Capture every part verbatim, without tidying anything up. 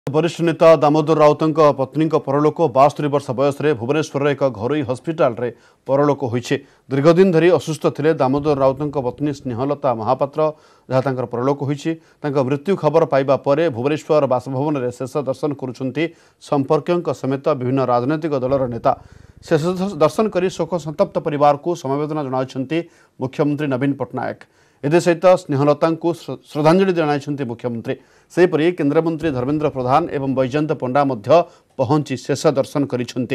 वरिष्ठ नेता दामोदर राउतଙ୍କ पत्नीଙ୍କ परलोक बास्तरी वर्ष बयसरे भुवनेश्वर एक घरोई हस्पिटाल रे परलोक होइछे। दीर्घदिन धरी असुस्थ थिले दामोदर राउतଙ୍କ पत्नी स्नेहलता महापात्र जहाँ तांकर परलोक होइछे। तांका मृत्यु खबर पाइबा परे भुवनेश्वर बासभवन रे शेष दर्शन करुछंती संपर्कଙ୍କ समेत विभिन्न राजनैतिक दलर नेता। शेष दर्शन करी शोक संतप्त परिवार को समवेदना जणाइछंती मुख्यमंत्री नवीन पट्टनायक। एदे सहित स्नेहलता को श्रद्धांजलि जणाइछंती मुख्यमंत्री। सेहीपरि केन्द्रमंत्री धर्मेन्द्र प्रधान एवं बैजयंत पंडा मध्य पहुंची शेष दर्शन करिछंती।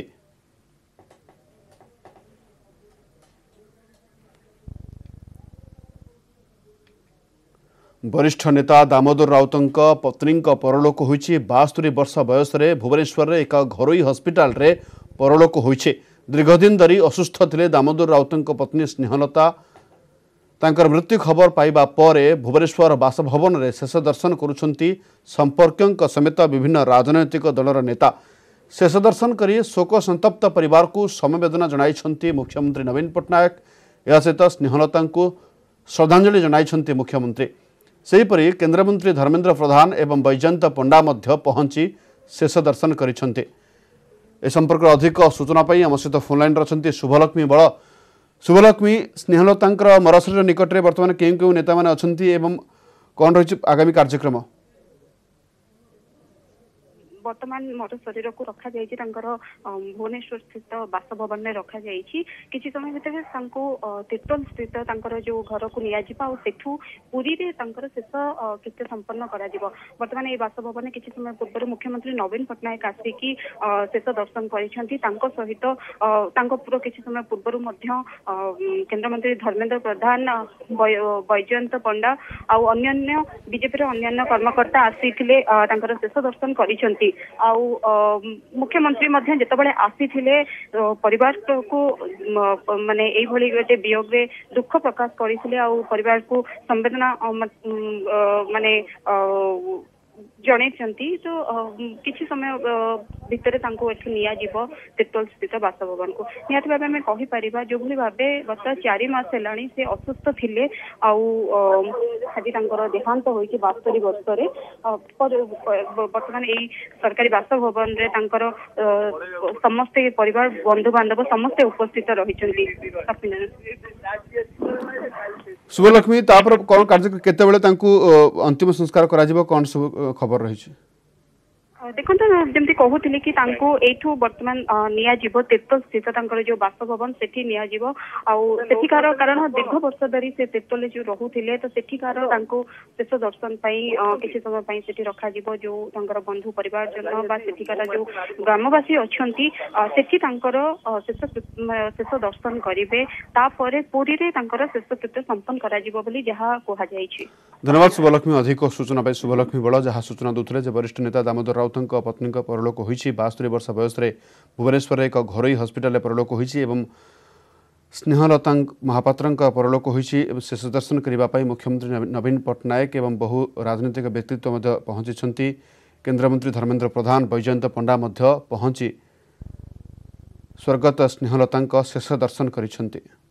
वरिष्ठ नेता दामोदर राउतଙ୍କ पत्नीଙ୍କ परलोक होइछि। बास्तरी वर्ष बयसरे भुवनेश्वर एक घरोई हस्पिटाल रे परलोक होइछि। दीर्घदिन धरी असुस्थ थिले दामोदर राउतଙ୍କ पत्नी स्नेहलता। तांकर मृत्यु खबर पाइबा परे भुवनेश्वर बासभवन रे शेष दर्शन करुछंती संपर्कଙ୍କ समेत विभिन्न राजनैतिक दलर नेता। शेष दर्शन करी शोक संतप्त परिवार को समवेदना जणाइछंती मुख्यमंत्री नवीन पट्टनायक। या सहित स्नेहलता को श्रद्धांजलि जणाइछंती मुख्यमंत्री। सेहीपरि केन्द्रमंत्री धर्मेन्द्र प्रधान एवं बैजयंत पंडा मध्य पहुंची शेष दर्शन करिछंती। ए संपर्क अधिक सूचना पाई आम सहित फोन लाइन रचंती शुभलक्ष्मी बळ। शुभलक्ष्मी, स्नेहलता मरशरीर निकट में बर्तमान केउ केउ नेता माने अछंती एवं कौन रही आगामी कार्यक्रम? वर्तमान मर शरीर को रखा जाइए भुवनेश्वर स्थित बासभवन में रखा जाइए। किसी समय भितर तिर्तोल स्थित जो घर को निठू पुरी शेष कृत्य संपन्न कर बर्तमान ये बासभवन किसी समय पूर्व मुख्यमंत्री नवीन पट्टनायक आसिकी शेष दर्शन कर सहित पूरा किसी समय पूर्व केन्द्रमंत्री धर्मेन्द्र प्रधान बैजयंत पंडा आउ अन्य बीजेपी अन्य कर्मकर्ता आसी शेष दर्शन कर मुख्यमंत्री जितेबाला आसी परिवार को माने यही गोटे वियोग रे दुख प्रकाश करते परिवार को संवेदना माने जनइछंती। तो किसी समय भितर तिर्तोल स्थित बासभवन को निहत भाव में कहीपर जो भाव गत चार मास है से असुस्थ थे आज देहांत हो बास्तरी वर्ष बर्तमान यही सरकारी बासभवन समस्ते परिवार बंधु बांधव समस्ते उपस्थित रही। शुभलक्ष्मी, कौन कार्य केतेबेले अंतिम संस्कार करा कौन सब खबर रही? देखो जमी कहते कि यू बर्तमान निजीव तिर्तोल स्थित जो बासभवन से निकार कारण दीर्घ वर्ष धरी से तिर्तोल जो रोते तो सेठिकार शेष दर्शन किसी समय से रखा जो बंधु परिवार जन सेठिकार जो ग्रामवासी अच्छा से शेष शेष दर्शन करेंगे पुरी में शेष कृत्य संपन्न कर। धन्यवाद शुभलक्ष्मी, अधिक सूचना शुभलक्ष्मी बड़ जहाँ सूचना दूसरे वरिष्ठ नेता दामोदर राउत पत्नी परलोक होइछि। बास्तरी वर्ष बयसरे भुवनेश्वर एक घरोई हस्पिटाल परलोक होइछि एवं स्नेहलता महापात्र परलोक होइछि। शेष दर्शन करने मुख्यमंत्री नवीन पट्टनायक एवं बहु राजनीतिक व्यक्तित्व पहुंची। केन्द्रमंत्री धर्मेन्द्र प्रधान बैजयंत पंडा पहुंची स्वर्गत स्नेहलता शेष दर्शन करिछंती।